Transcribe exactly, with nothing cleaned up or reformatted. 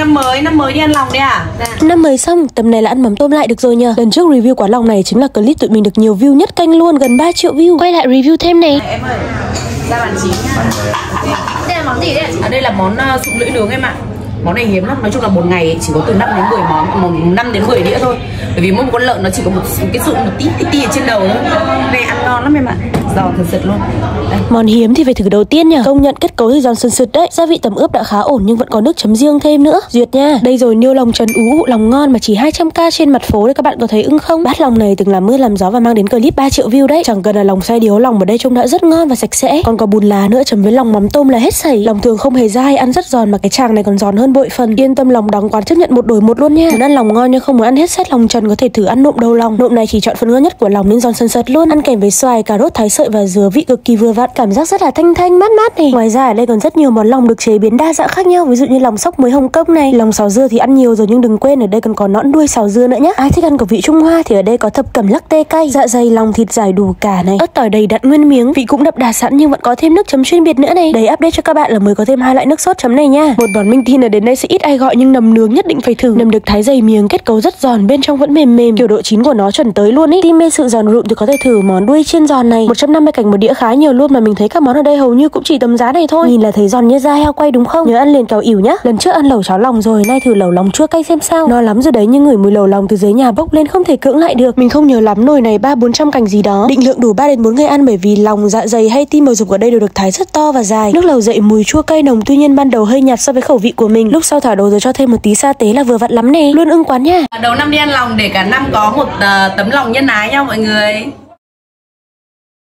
năm mới, năm mới đi ăn lòng đi à? Dạ. Năm mới xong, tầm này là ăn mắm tôm lại được rồi nhờ. Lần trước review quán lòng này chính là clip tụi mình được nhiều view nhất kênh luôn, gần ba triệu view. Quay lại review thêm này. À, em ơi, ra bàn chín nha. Đây là món gì đấy? À, đây là món uh, sụn lưỡi nướng em ạ. Món này hiếm lắm, nói chung là một ngày chỉ có từ năm đến mười món, năm đến mười đĩa thôi. Bởi vì mỗi một con lợn nó chỉ có một cái sụn một tí tí tí ở trên đầu thôi. Này ăn ngon lắm em ạ, giòn thật sự luôn. Đây. Món hiếm thì phải thử đầu tiên nhờ. Công nhận kết cấu thì giòn sần sượt đấy. Gia vị tẩm ướp đã khá ổn nhưng vẫn có nước chấm riêng thêm nữa. Duyệt nha. Đây rồi, niêu lòng trần ú, lòng ngon mà chỉ hai trăm k trên mặt phố đấy, các bạn có thấy ưng không? Bát lòng này từng làm mưa làm gió và mang đến clip ba triệu view đấy. Chẳng cần là lòng xay điếu, lòng ở đây trông đã rất ngon và sạch sẽ. Còn có bùn lá nữa chấm với lòng mắm tôm là hết sảy. Lòng thường không hề dai, ăn rất giòn mà cái chàng này còn giòn hơn bội phần. Yên tâm, lòng đóng quán chấp nhận một đổi một luôn nha. Muốn ăn lòng ngon nhưng không muốn ăn hết set lòng trần có thể thử ăn nộm đầu lòng. Nộm này chỉ chọn phần ngon nhất của lòng nên giòn sần sật luôn. Ăn kèm với xoài, cà rốt thái sợi và dứa, vị cực kỳ vừa vặn, cảm giác rất là thanh thanh mát mát này. Ngoài ra ở đây còn rất nhiều món lòng được chế biến đa dạng khác nhau, ví dụ như lòng sóc muối Hồng Kông này, lòng sào dưa thì ăn nhiều rồi nhưng đừng quên ở đây còn có nõn đuôi sào dưa nữa nhé. Ai thích ăn khẩu vị Trung Hoa thì ở đây có thập cẩm lắc tê cay, dạ dày lòng thịt giải đủ cả này, ớt tỏi đầy đặn nguyên miếng, vị cũng đậm đà sẵn nhưng vẫn có thêm nước chấm chuyên biệt nữa này. Đấy, update cho các bạn là mới có thêm hai loại nước sốt chấm này nha. Một món mình tin là đến đây sẽ ít ai gọi nhưng nầm nướng nhất định phải thử. Nầm được thái dày miếng, kết cấu rất giòn, bên trong vẫn mềm mềm, kiểu độ chín của nó chuẩn tới luôn ý. Tim mê sự giòn rụm thì có thể thử món đuôi chiên giòn này, một trăm năm mươi cảnh một đĩa khá nhiều luôn mà mình thấy các món ở đây hầu như cũng chỉ tầm giá này thôi. Nhìn là thấy giòn như da heo quay đúng không? Nhớ ăn liền kéo ỉu nhá. Lần trước ăn lẩu cháo lòng rồi, nay thử lẩu lòng chua cay xem sao. No lắm rồi đấy nhưng ngửi mùi lẩu lòng từ dưới nhà bốc lên không thể cưỡng lại được. Mình không nhớ lắm nồi này ba bốn trăm cảnh gì đó. Định lượng đủ ba đến bốn người ăn bởi vì lòng, dạ dày hay tim bầu dục ở đây đều được thái rất to và dài. Nước lẩu dậy mùi chua cay nồng, tuy nhiên ban đầu hơi nhạt so với khẩu vị của mình. Lúc sau thả đồ rồi cho thêm một tí sa tế là vừa vặn lắm nè. Luôn ưng quán nha. Đầu năm đi ăn lòng để cả năm có một uh, tấm lòng nhân ái nha mọi người.